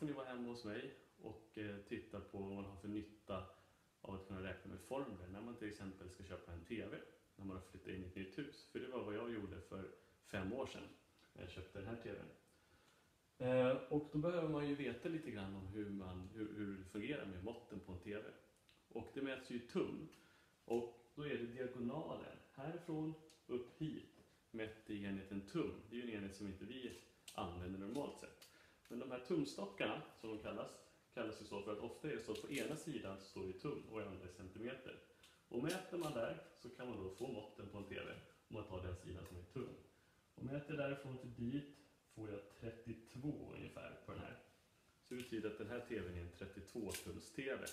får ni vara hemma hos mig och titta på vad man har för nytta av att kunna räkna med formler när man till exempel ska köpa en TV när man har flyttat in i ett nytt hus. För det var vad jag gjorde för 5 år sedan när jag köpte den här TVn. Och då behöver man ju veta lite grann om hur det fungerar med måtten på en TV. Och det mäts ju i tum. Och då är det diagonalen härifrån upp hit mätt i enheten tum. Det är ju en enhet som inte vi använder normalt sett. Men de här tumstockarna som de kallas ju så för att ofta är det så att på ena sidan står det tum och i andra cientimeter. Och mäter man där så kan man då få måtten på en TV om man tar den sidan som är tum. Och mäter därifrån till dit får jag 32 ungefär på den här. Så det betyder att den här TVn är en 32-tums TV.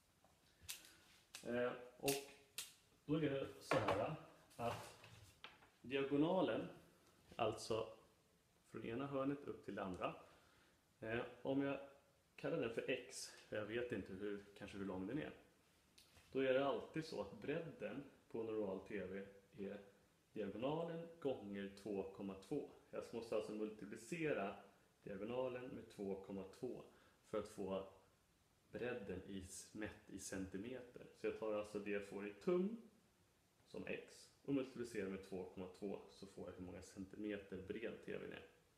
Och då är det så här att diagonalen, alltså från ena hörnet upp till det andra, om jag kallar den för x, jag vet inte kanske hur lång den är, då är det alltid så att bredden på en normal TV är diagonalen gånger 2,2. Jag måste alltså multiplicera diagonalen med 2,2 för att få bredden mätt i centimeter. Så jag tar alltså det jag får i tum som x och multiplicerar med 2,2 så får jag hur många centimeter bred TVn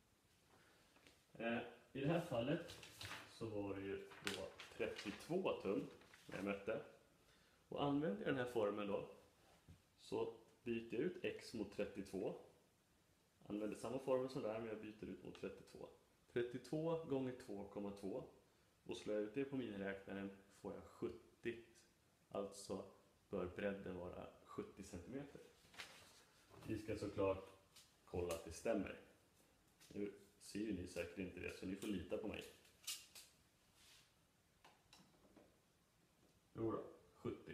är. I det här fallet så var det ju då 32 tum när jag mätte. Och använder jag den här formen då så byter jag ut x mot 32. Använder samma formel som där men jag byter ut mot 32. 32 gånger 2,2 och slår jag ut det på miniräknaren får jag 70. Alltså bör bredden vara 70 cm. Vi ska såklart kolla att det stämmer. Nu ser ju ni säkert inte det så ni får lita på mig. Jo då, 70.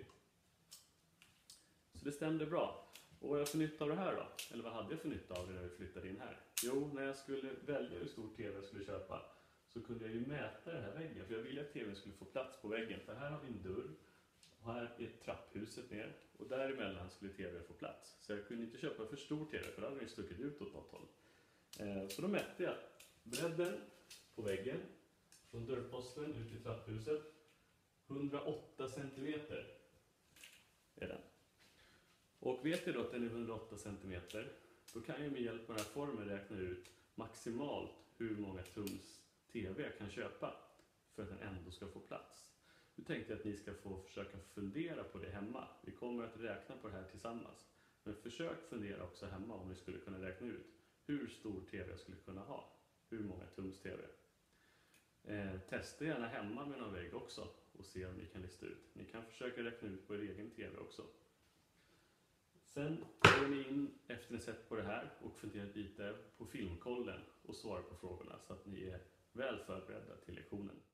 Så det stämde bra. Och vad har jag för nytta av det här då? Eller vad hade jag för nytta av det när vi flyttade in här? Jo, när jag skulle välja hur stor TV jag skulle köpa så kunde jag ju mäta den här väggen. För jag ville att TVn skulle få plats på väggen. För här har vi en dörr. Och här är trapphuset ner. Och däremellan skulle TVn få plats. Så jag kunde inte köpa för stor TV för då hade den stuckit ut åt något håll. Så då mätte jag bredden på väggen. Från dörrposten ut i trapphuset. 108 cm är den. Och vet jag då att den är 108 cm, då kan jag med hjälp av den här formen räkna ut maximalt hur många tums TV jag kan köpa för att den ändå ska få plats. Nu tänkte jag att ni ska få försöka fundera på det hemma. Vi kommer att räkna på det här tillsammans. Men försök fundera också hemma om ni skulle kunna räkna ut hur stor TV jag skulle kunna ha. Hur många tums TV. Testa gärna hemma med någon vägg också och se om ni kan lista ut. Ni kan försöka räkna ut på er egen TV också. Sen går ni in efter ni sett på det här och funderat lite på filmkollen och svarar på frågorna så att ni är väl förberedda till lektionen.